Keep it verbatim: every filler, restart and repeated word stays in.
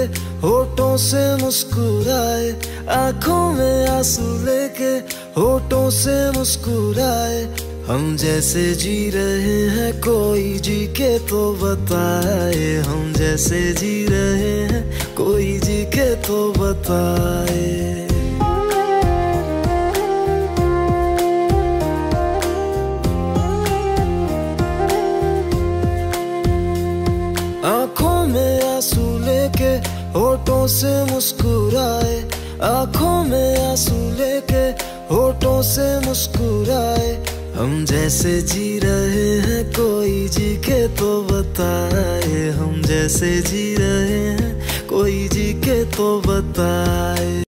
होठों से मुस्कुराए, आंखों में आंसू लेके होठों से मुस्कुराए। हम जैसे जी रहे हैं कोई जी के तो बताए, हम जैसे जी रहे हैं कोई जी के तो बताए। आंखों में आंसू लेके होठों से मुस्कुराए, आंखों में आंसू लेके होठों से मुस्कुराए। हम जैसे जी रहे हैं कोई जी के तो बताए, हम जैसे जी रहे हैं कोई जी के तो बताए।